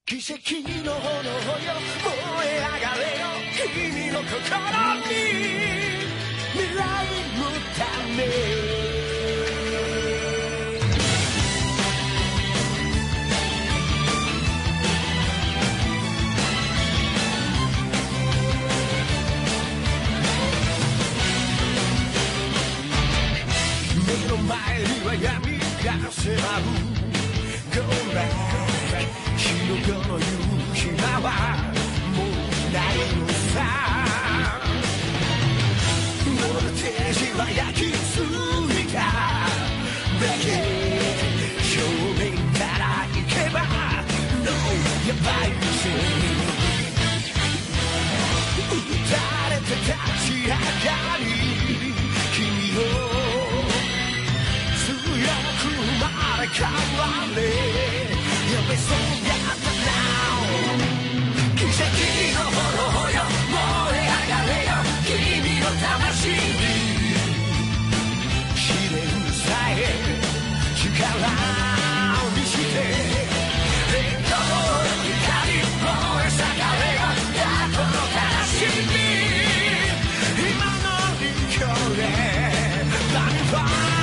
奇跡の炎よ燃え上がれよ君の心に未来のため目の前には闇が迫る Go back 日の夜の夕日はもうないのさボルテージは焼き付いただけ正面から行けば No やばいし打たれて立ち上がり君を強く生まれ変われ呼べそうやったな奇跡の炎よ燃え上がれよ君の魂に試練さえ力を見せて栄光の光燃え盛れよ過去の悲しみ今の陸橋でバニファイ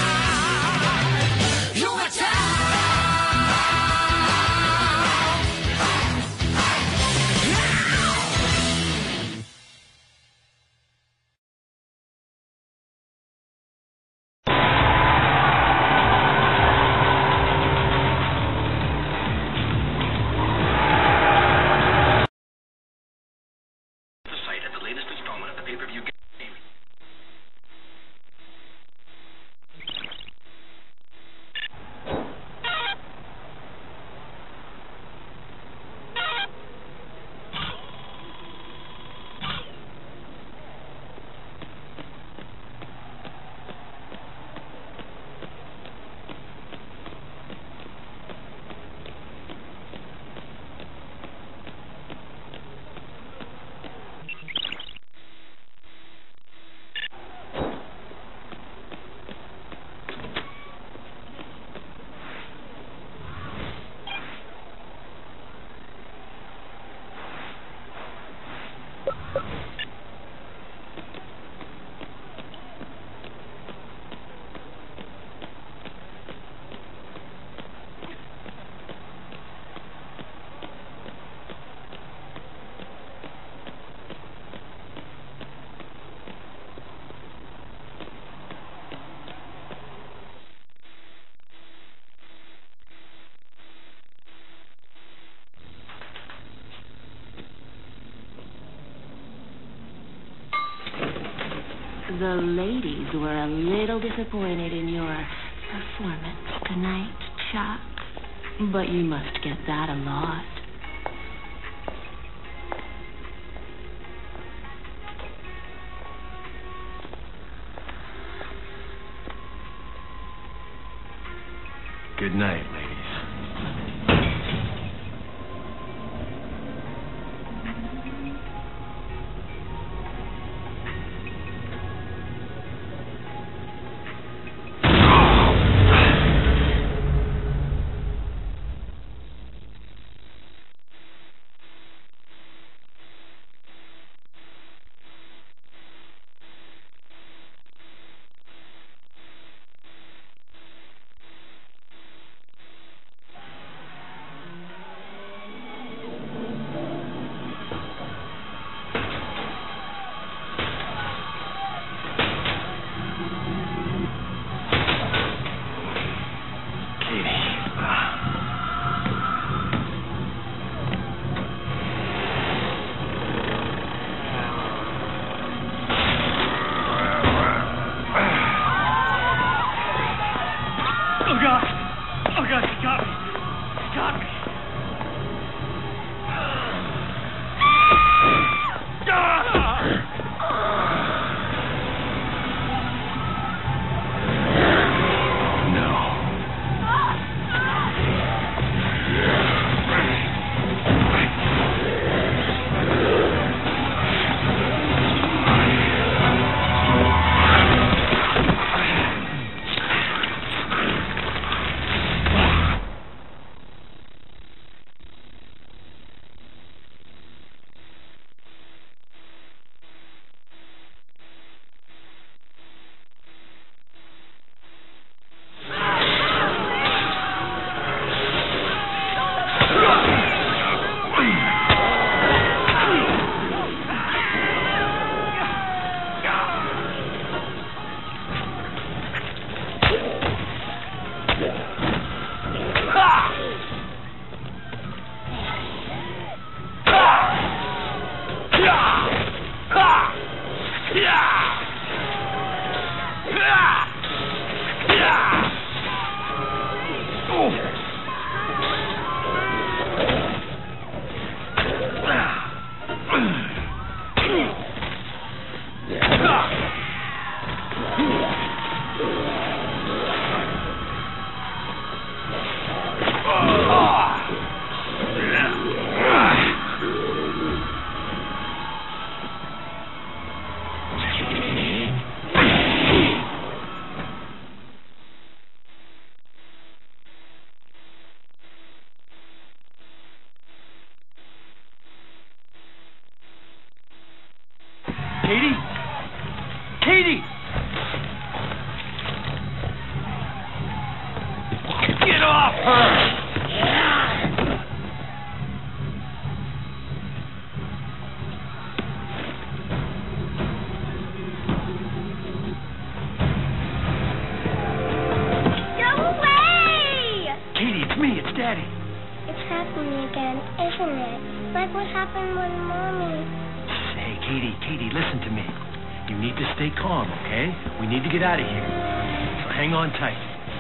The ladies were a little disappointed in your performance tonight, Chuck. But you must get that a lot. Good night, ladies. Katie? Katie! Get off her! Daddy. It's happening again, isn't it? Like what happened with Mommy. Hey, Katie, listen to me. You need to stay calm, okay? We need to get out of here. So hang on tight.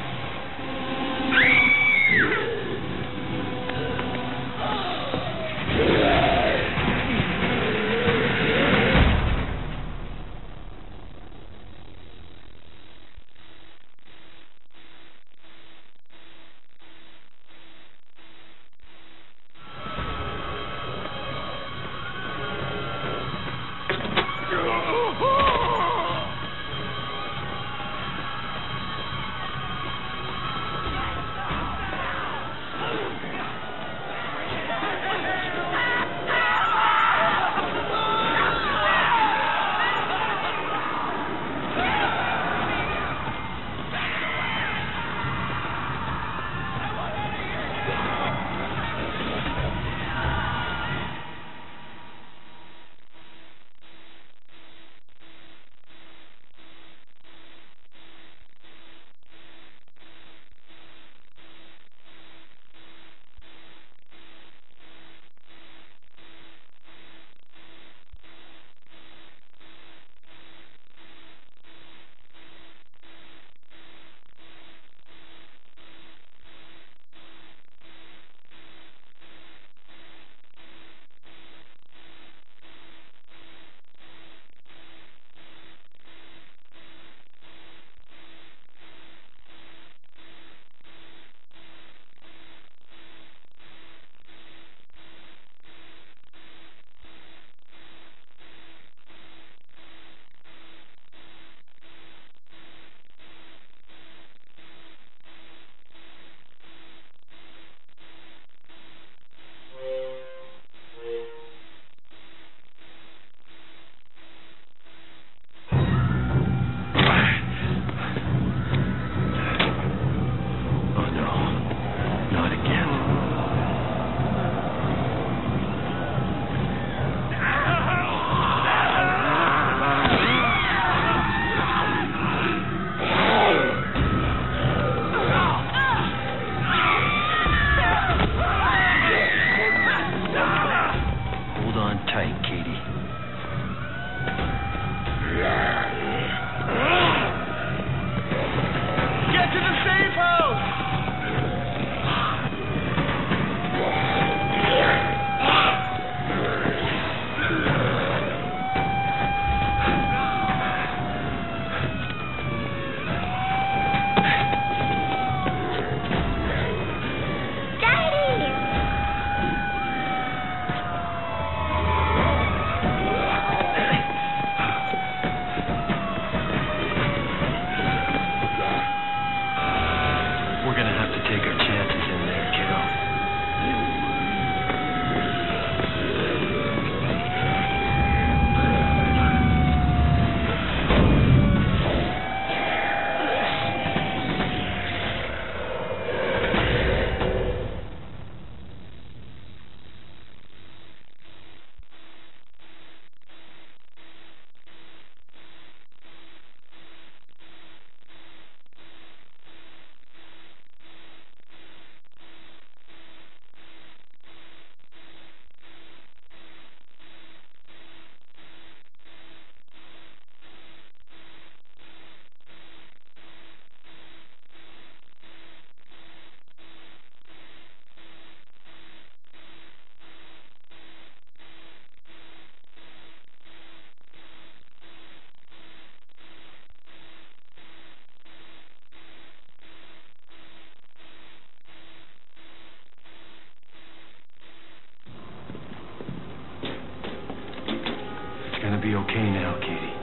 Be okay now, Katie.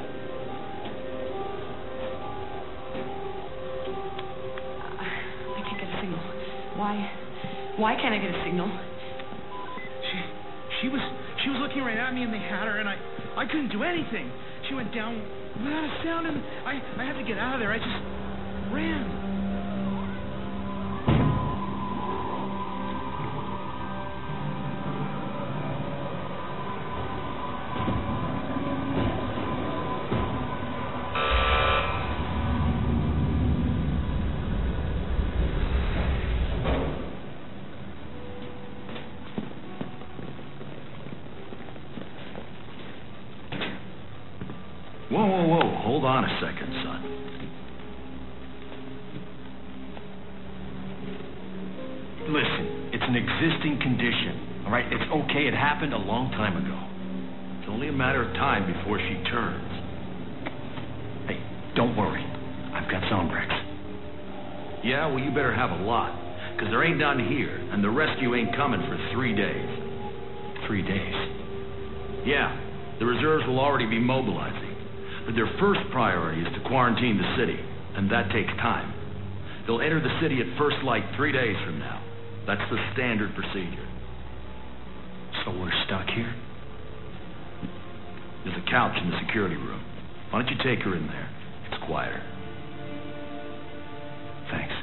I can't get a signal. Why can't I get a signal? She was looking right at me, and they had her, and I couldn't do anything. she went down without a sound, and I had to get out of there. I just ran. Whoa. Hold on a second, son. Listen, it's an existing condition, all right? It's okay. It happened a long time ago. It's only a matter of time before she turns. Hey, don't worry. I've got Zombrex. Yeah, well, you better have a lot, because there ain't none here, and the rescue ain't coming for 3 days. 3 days? Yeah, the reserves will already be mobilizing. But their first priority is to quarantine the city, and that takes time. They'll enter the city at first light 3 days from now. That's the standard procedure. So we're stuck here? There's a couch in the security room. Why don't you take her in there? It's quieter. Thanks.